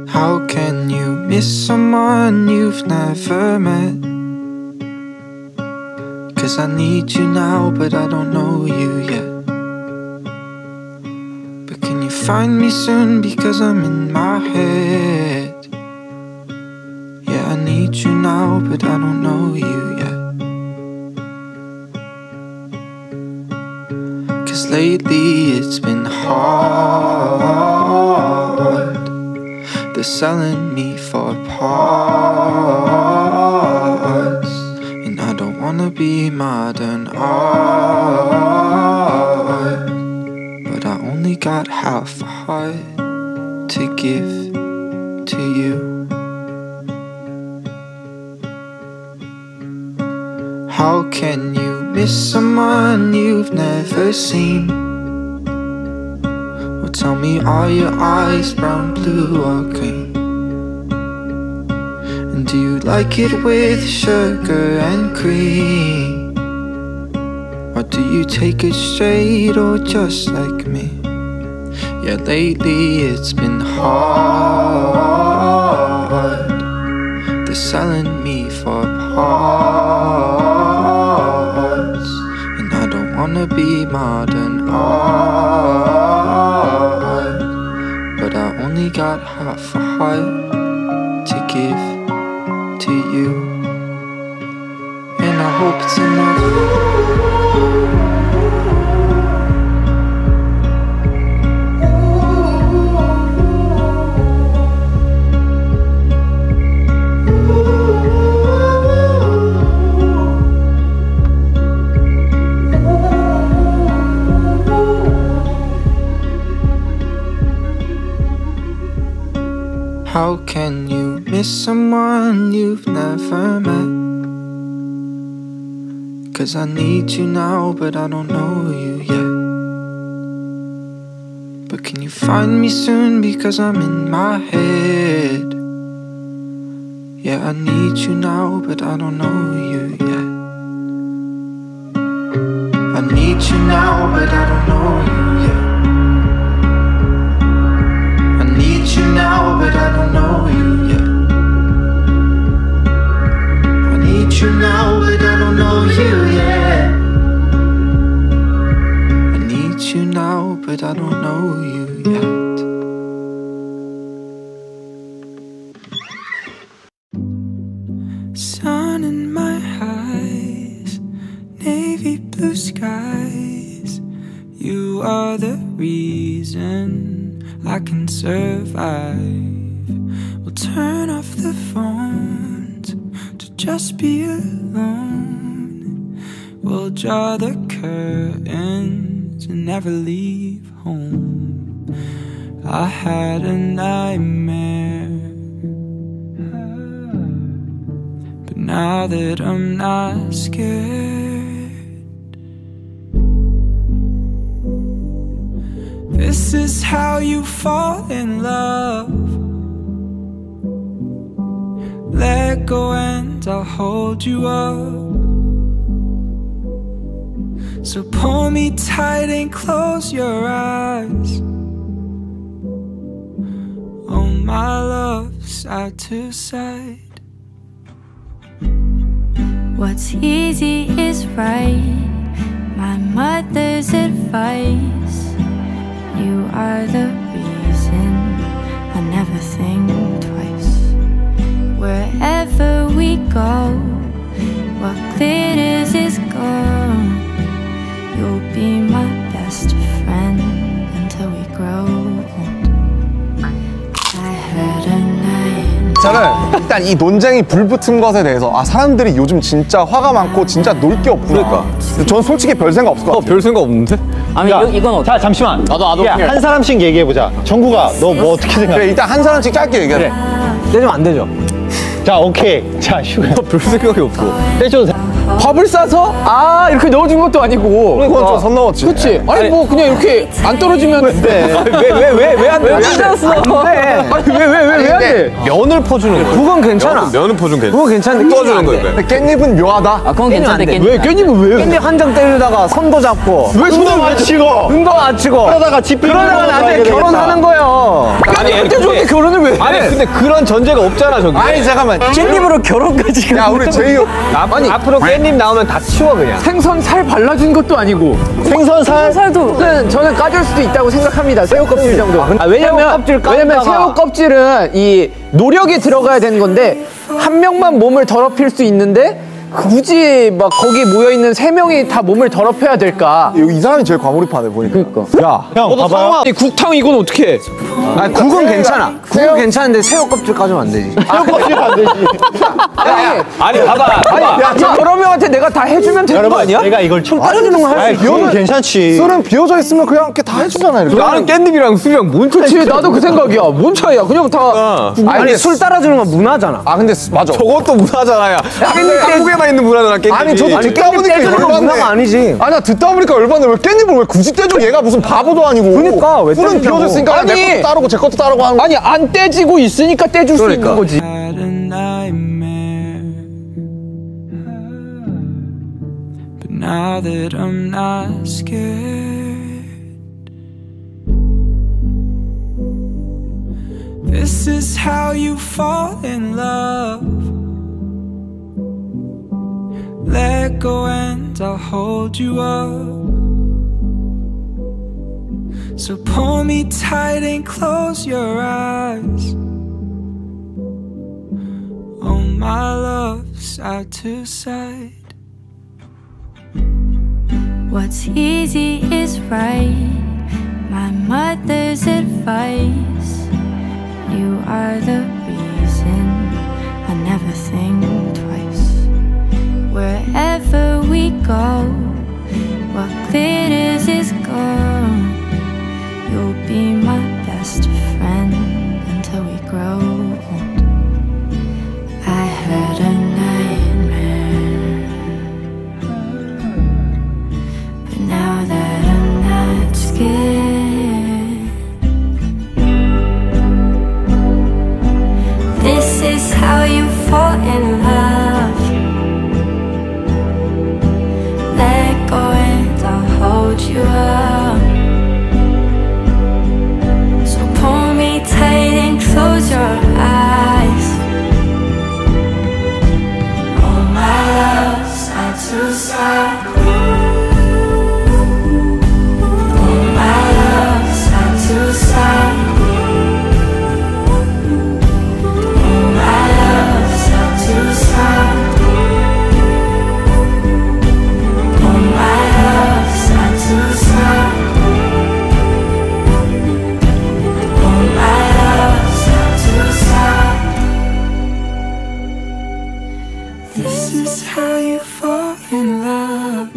How can you miss someone you've never met? 'Cause I need you now, but I don't know you yet. But can you find me soon, because I'm in my head? Yeah, I need you now, but I don't know you yet. 'Cause lately it's been hard. They're selling me for parts, and I don't wanna be modern art, but I only got half a heart to give to you. How can you miss someone you've never seen? Well, tell me, are your eyes brown, blue or green? And do you like it with sugar and cream? Or do you take it straight, or just like me? Yeah, lately it's been hard. They're selling me for parts, and I don't wanna be modern art, but I only got half a heart to give to you, and I hope it's enough. How can you miss someone you've never met? 'Cause I need you now, but I don't know you yet. But can you find me soon, because I'm in my head? Yeah, I need you now, but I don't know you yet. I need you now, but I don't know you yet. I need you now, but I don't know you yet. I need you now, but I don't know you yet. I need you now, but I don't know you yet. Sun in my eyes, navy blue skies. You are the reason I can survive. We'll turn off the phones to just be alone. We'll draw the curtains and never leave home. I had a nightmare, but now that I'm not scared, this is how you fall in love. Let go and I'll hold you up. So pull me tight and close your eyes. Oh my love, side to side. What's easy is right, my mother's advice. You are the reason I never think twice. Wherever we go, what glitters is gold. You'll be my best friend until we grow old. I had a night. 저는 일단 이 논쟁이 불붙은 것에 대해서 아 사람들이 요즘 진짜 화가 많고 진짜 놀 게 없구나. 그러니까. 전 솔직히 별 생각 없을 것 같아. 별 생각 없는데? 아니 이건 자 잠시만. 나도 야, 한 사람씩 얘기해 보자. 정국아, 너 뭐 어떻게 생각해? 그래 일단 한 사람씩 짧게 얘기해. 그래. 떼주면 안 되죠. 자 오케이. 자 슈가. 별 생각이 없어. 떼줘도 돼. 밥을 싸서 아 이렇게 넣어준 것도 아니고. 그건 좀 선 넘었지. 그렇지. 아니 뭐 그냥 이렇게 안 떨어지면 돼. 왜 안 돼? 왜 찢었어? 안 돼. 아니 왜 안 돼? 면을 퍼주는 거. 그건 괜찮아. 면을 퍼주는 게. 그건 괜찮은데 퍼주는 거예요. 근데 깻잎은 묘하다. 아 그건 괜찮은데 왜 깻잎은 왜? 깻잎 한 장 때리다가 손도 잡고. 왜 손도 안 치고? 눈도 안 치고. 그러다가 집 그러다가 나중에 결혼하는 거예요. 아니 이렇게 좋은데 결혼을 왜? 아니 근데 그런 전제가 없잖아 저기. 아니 잠깐만. 깻잎으로 결혼까지. 야 우리 제이 형. 아니 앞으로 깻잎 나오면 다 치워 그냥. 생선 살 발라준 것도 아니고. 생선 살. 저는 까줄 수도 있다고 생각합니다. 새우 껍질 정도. 왜냐면 새우 껍질은 이 노력이 들어가야 되는 건데 한 명만 몸을 더럽힐 수 있는데 굳이 막 거기 모여 있는 3명이 다 몸을 더럽혀야 될까? 여기 이 사람이 제일 과몰입하네 보니까. 그러니까. 야, 형 봐봐. 이 국탕 이건 어떻게 해? 아니 국은 괜찮아. 국은 괜찮은데 새우 껍질 까주면 안 되지. 새우 껍질 안 되지. 아니 봐봐. 야, 여러 명한테 내가 다 해주면 되는 거 아니야? 내가 이걸 총 따라주는 거 할 수 있어. 비오는 괜찮지. 술은 비워져 있으면 그냥 이렇게 다 해주잖아. 이렇게. 나는 깻잎이랑 술이랑 뭔 차이? 그렇지, 나도 그 생각이야. 뭔 차이야? 그냥 다. 아니 술 따라주는 건 문화잖아. 아 근데 맞아. 저것도 문화잖아. 야 한국에만 있는 문화잖아 깻잎이. 아니 저도 듣다 보니까 문화가 열받네. 아니지. 아니 나 듣다 보니까 열받네. 왜 깻잎을 왜 굳이 떼줘? 얘가 무슨 바보도 아니고. 그러니까 왜 술은 떼주냐고. 비워졌으니까 아니. 내 것도 따르고 제 것도 따르고 하는 거. 아니, 안 떼지고 있으니까 떼줄 수 있는 거지. Had a nightmare, but now that I'm not scared, this is how you fall in love. Let go and I'll hold you up. So pull me tight and close your eyes. Oh my love, side to side. What's easy is right. My mother's advice. You are the reason I never think twice. Wherever we go, what glitters is gold. You'll be my best friend until we grow old. I had a nightmare, but now that I'm not scared, this is how you fall in love. Let go and I'll hold you up. So pull me tight and close your eyes. Oh my love, side to side. Oh my love, side to side. Oh my love, side to side. Oh my love, side to side. Oh my love, side to side. This is how you fall in love.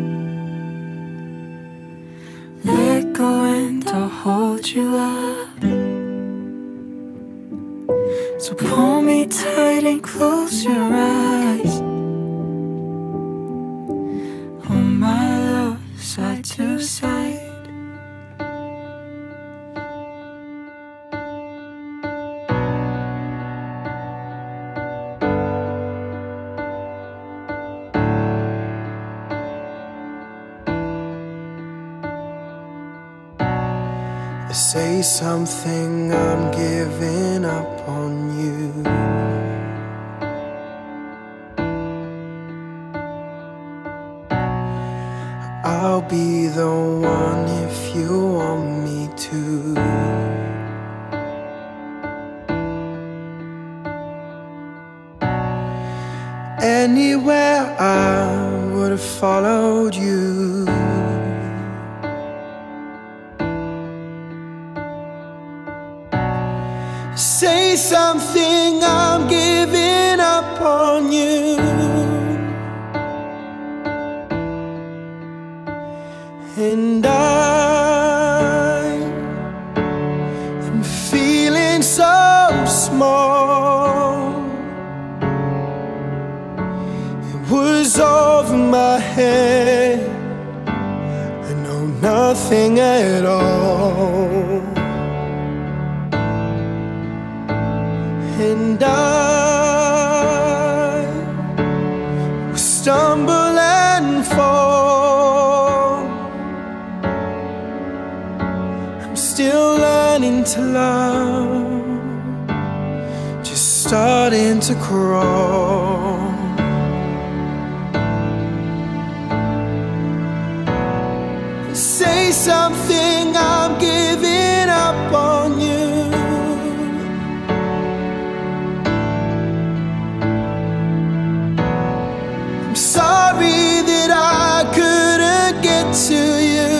Let go and I'll hold you up. So pull me tight and close your eyes. Oh my love, side to side. Say something, I'm giving up on you. I'll be the one if you want me to. Anywhere I would have followed you. Say something, I'm giving up on you. And I'm feeling so small. It was over my head. I know nothing at all. And I will stumble and fall. I'm still learning to love. starting to crawl. Say something, I'm giving up on you. I'm sorry that I couldn't get to you.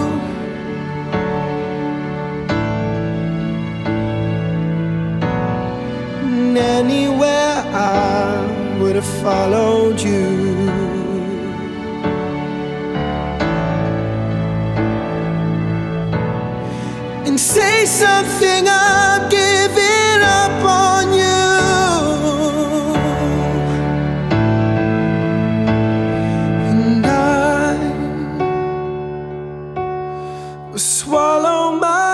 And anywhere I would have followed you. And say something, I'm giving up on you. And I will swallow my